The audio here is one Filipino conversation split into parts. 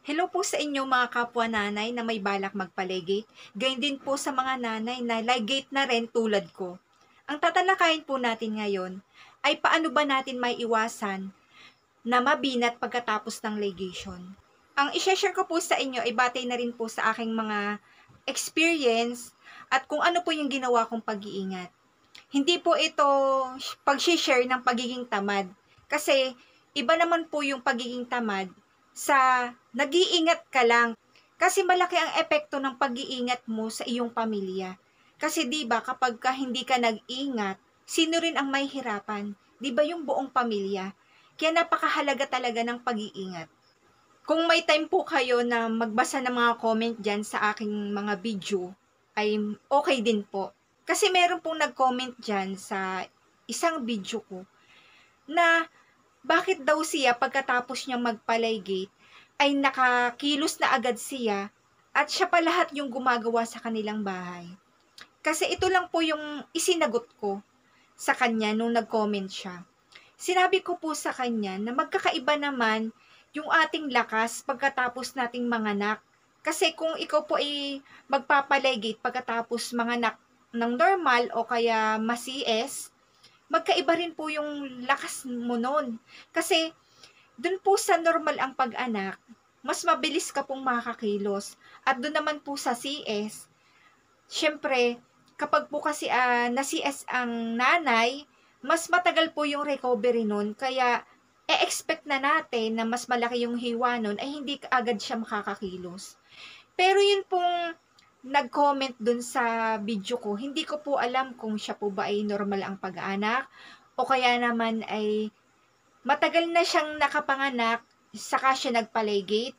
Hello po sa inyo mga kapwa nanay na may balak magpaligate. Gayun din po sa mga nanay na ligate na rin tulad ko. Ang tatalakayin po natin ngayon ay paano ba natin may iwasan na mabinat pagkatapos ng ligation. Ang i-share ko po sa inyo ay batay na rin po sa aking mga experience at kung ano po yung ginawa kong pag-iingat. Hindi po ito pag-share ng pagiging tamad. Kasi iba naman po yung pagiging tamad sa nag-iingat ka lang. Kasi malaki ang epekto ng pag-iingat mo sa iyong pamilya. Kasi 'di ba kapag hindi ka nag-ingat, sino rin ang may hirapan? 'Di ba yung buong pamilya? Kaya napakahalaga talaga ng pag-iingat. Kung may time po kayo na magbasa ng mga comment dyan sa aking mga video, ay okay din po. Kasi meron pong nag-comment dyan sa isang video ko na bakit daw siya pagkatapos niya magpalaygate ay nakakilos na agad siya at siya pa lahat yung gumagawa sa kanilang bahay. Kasi ito lang po yung isinagot ko sa kanya nung nag-comment siya. Sinabi ko po sa kanya na magkakaiba naman yung ating lakas pagkatapos nating manganak. Kasi kung ikaw po ay magpapalaygate pagkatapos manganak ng normal o kaya masies, magkaiba rin po yung lakas mo nun. Kasi dun po sa normal ang pag-anak, mas mabilis ka pong makakilos. At dun naman po sa CS, syempre, kapag po kasi na-CS ang nanay, mas matagal po yung recovery nun. Kaya, e-expect na natin na mas malaki yung hiwa nun ay hindi agad siya makakakilos. Pero yun pong nag-comment dun sa video ko, hindi ko po alam kung siya po ba ay normal ang pag-anak o kaya naman ay matagal na siyang nakapanganak saka siya nagpalaygate.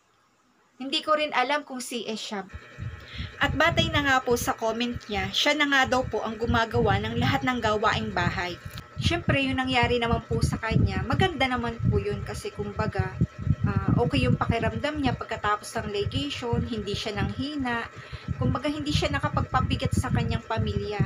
Hindi ko rin alam kung CS siya. At batay na nga po sa comment niya, siya na nga daw po ang gumagawa ng lahat ng gawaing bahay. Siyempre, yung nangyari naman po sa kanya, maganda naman po yun kasi kumbaga, okay yung pakiramdam niya pagkatapos ng ligation, hindi siya nanghina, kumbaga hindi siya nakapagpabigat sa kanyang pamilya.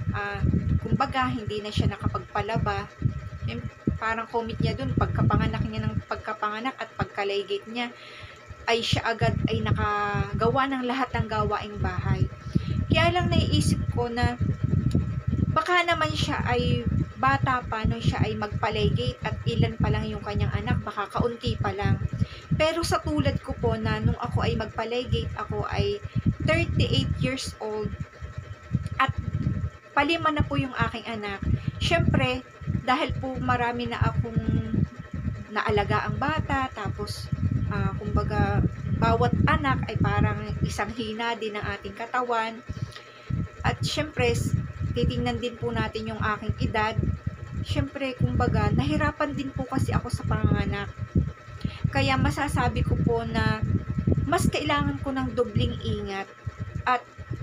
Kumbaga, hindi na siya nakapagpalaba. Yung parang comment niya dun, pagkapanganak niya ng pagkapanganak at pagka-ligate niya, ay siya agad ay nakagawa ng lahat ng gawaing bahay. Kaya lang naiisip ko na baka naman siya ay bata pa nung siya ay magpalaygate at ilan pa lang yung kanyang anak, baka kaunti pa lang. Pero sa tulad ko po na nung ako ay magpalaygate, ako ay 38 years old at palima na po yung aking anak. Syempre, dahil po marami na akong naalaga ang bata, tapos kumbaga bawat anak ay parang isang hina din ng ating katawan. At syempre, titingnan din po natin yung aking edad. Syempre, kumbaga, nahirapan din po kasi ako sa panganganak. Kaya masasabi ko po na mas kailangan ko ng dobling ingat at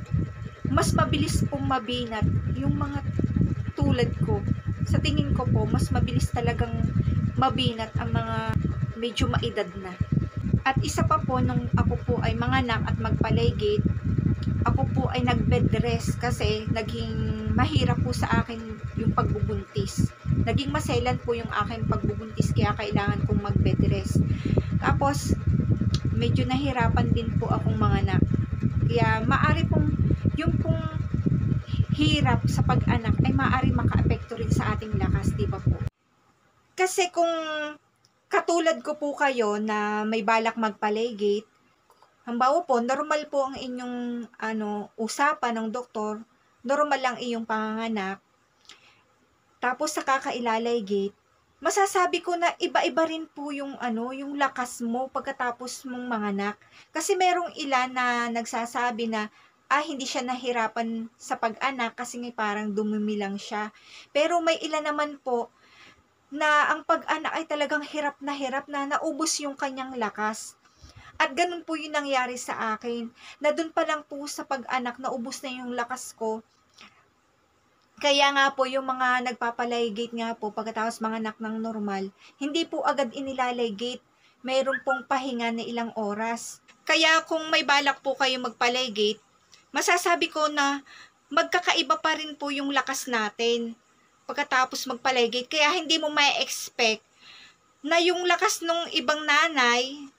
mas mabilis pong mabinat yung mga tulad ko. Sa tingin ko po, mas mabilis talagang mabinat ang mga medyo maedad na. At isa pa po, nung ako po ay manganak at magpalaygate, ako po ay nag-bed rest kasi naging mahirap po sa akin yung pagbubuntis. Naging maselan po yung aking pagbubuntis kaya kailangan kong mag-bed rest. Tapos, medyo nahirapan din po akong manganak. Kaya maari pong yung pong hirap sa pag-anak ay maari maka-apekto rin sa ating lakas, di ba po? Kasi kung katulad ko po kayo na may balak magpalaygate, halimbawa po, normal po ang inyong usapan ng doktor, normal lang iyong panganganak, tapos sa kakailaligate, masasabi ko na iba-iba rin po yung yung lakas mo pagkatapos mong manganak. Kasi merong ilan na nagsasabi na hindi siya nahirapan sa pag-anak kasi nga parang dumumi lang siya. Pero may ilan naman po na ang pag-anak ay talagang hirap na naubos yung kanyang lakas. At ganun po yung nangyari sa akin, na dun pa lang po sa pag-anak, naubos na yung lakas ko. Kaya nga po, yung mga nagpapalaygate nga po, pagkatapos mga anak ng normal, hindi po agad inilaligate. Mayroon pong pahinga na ilang oras. Kaya kung may balak po kayo magpalaygate, masasabi ko na magkakaiba pa rin po yung lakas natin pagkatapos magpalaygate. Kaya hindi mo ma-expect na yung lakas nung ibang nanay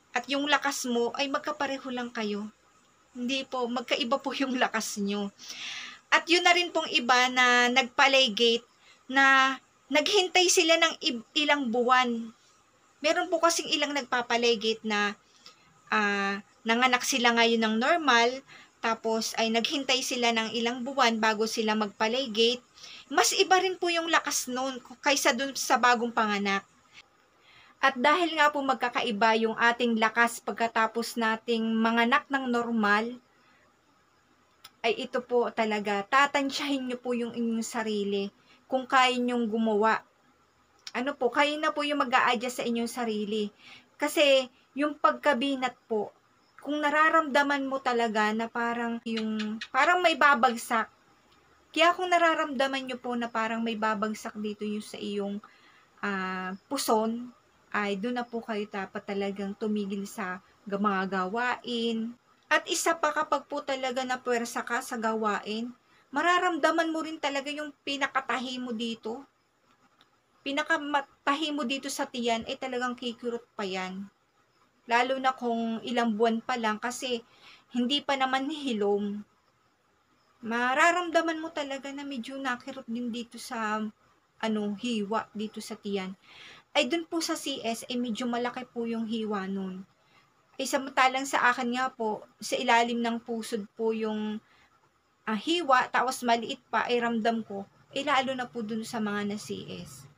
at yung lakas mo ay magkapareho lang kayo. Hindi po, magkaiba po yung lakas nyo. At yun na rin pong iba na nagpalaygate na naghintay sila ng ilang buwan. Meron po kasing ilang nagpapalaygate na nanganak sila ngayon ng normal, tapos ay naghintay sila ng ilang buwan bago sila magpalaygate. Mas iba rin po yung lakas noon kaysa dun sa bagong panganak. At dahil nga po magkakaiba yung ating lakas pagkatapos nating manganak ng normal, ay ito po talaga, tatansyahin nyo po yung inyong sarili kung kaya nyong gumawa. Ano po, kayo na po yung mag-a-adjust sa inyong sarili. Kasi yung pagkabinat po, kung nararamdaman mo talaga na parang may babagsak, kaya kung nararamdaman nyo po na parang may babagsak dito yung sa iyong puson, ay doon na po kayo dapat talagang tumigil sa mga gawain. At isa pa, kapag po talaga na puwersa ka sa gawain, mararamdaman mo rin talaga yung pinakatahi mo dito. Pinakamatahi mo dito sa tiyan ay talagang kikirot pa yan. Lalo na kung ilang buwan pa lang kasi hindi pa naman hilom. Mararamdaman mo talaga na medyo nakirot din dito sa hiwa dito sa tiyan. Ay dun po sa CS ay medyo malaki po yung hiwa nun. Ay samantalang sa akin nga po, sa ilalim ng pusod po yung hiwa, tapos maliit pa, ay ramdam ko, lalo na po dun sa mga na CS.